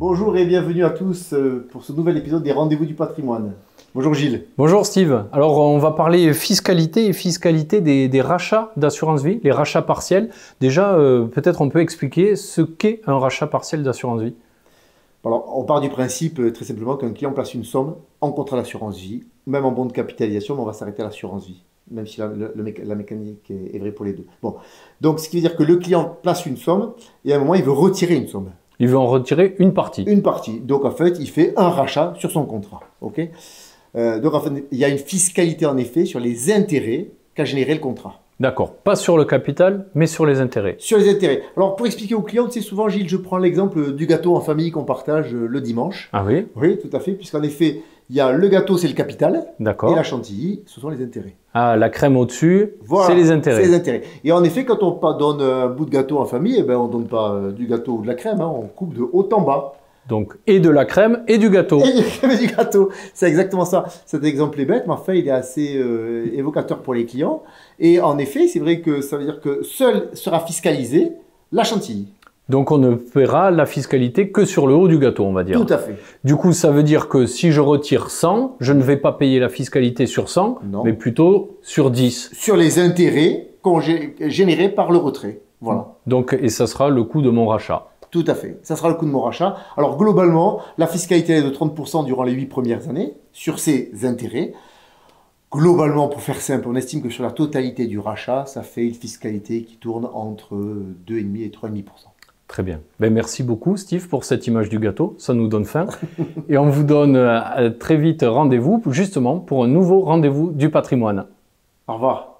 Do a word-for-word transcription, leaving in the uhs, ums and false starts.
Bonjour et bienvenue à tous pour ce nouvel épisode des Rendez-vous du patrimoine. Bonjour Gilles. Bonjour Steve. Alors on va parler fiscalité et fiscalité des, des rachats d'assurance vie, les rachats partiels. Déjà, euh, peut-être on peut expliquer ce qu'est un rachat partiel d'assurance vie. Alors on part du principe très simplement qu'un client place une somme en contrat d'assurance vie, même en bon de capitalisation, mais on va s'arrêter à l'assurance vie, même si la, le, le, la mécanique est, est vraie pour les deux. Bon. Donc ce qui veut dire que le client place une somme et à un moment il veut retirer une somme. Il veut en retirer une partie. Une partie. Donc en fait il fait un rachat sur son contrat. Ok. Euh, donc en fait, il y a une fiscalité en effet sur les intérêts qu'a généré le contrat. D'accord, pas sur le capital, mais sur les intérêts. Sur les intérêts. Alors pour expliquer aux clients, tu sais, souvent Gilles, je prends l'exemple du gâteau en famille qu'on partage le dimanche. Ah oui? Oui, tout à fait, puisqu'en effet, il y a le gâteau, c'est le capital. D'accord. Et la chantilly, ce sont les intérêts. Ah, la crème au-dessus, voilà, c'est les intérêts. C'est les intérêts. Et en effet, quand on donne un bout de gâteau en famille, eh ben, on ne donne pas du gâteau ou de la crème, hein, on coupe de haut en bas. Donc, et de la crème et du gâteau. Et du gâteau, c'est exactement ça. Cet exemple est bête, mais enfin, il est assez euh, évocateur pour les clients. Et en effet, c'est vrai que ça veut dire que seul sera fiscalisé la chantilly. Donc, on ne paiera la fiscalité que sur le haut du gâteau, on va dire. Tout à fait. Du coup, ça veut dire que si je retire cent, je ne vais pas payer la fiscalité sur cent, non. mais plutôt sur dix. Sur les intérêts générés par le retrait. Voilà. Donc, et ça sera le coût de mon rachat. Tout à fait. Ça sera le coût de mon rachat. Alors, globalement, la fiscalité est de trente pour cent durant les huit premières années sur ces intérêts. Globalement, pour faire simple, on estime que sur la totalité du rachat, ça fait une fiscalité qui tourne entre deux virgule cinq et trois virgule cinq pour cent. Très bien. Ben, merci beaucoup, Steve, pour cette image du gâteau. Ça nous donne faim. Et on vous donne euh, très vite rendez-vous, justement, pour un nouveau rendez-vous du patrimoine. Au revoir.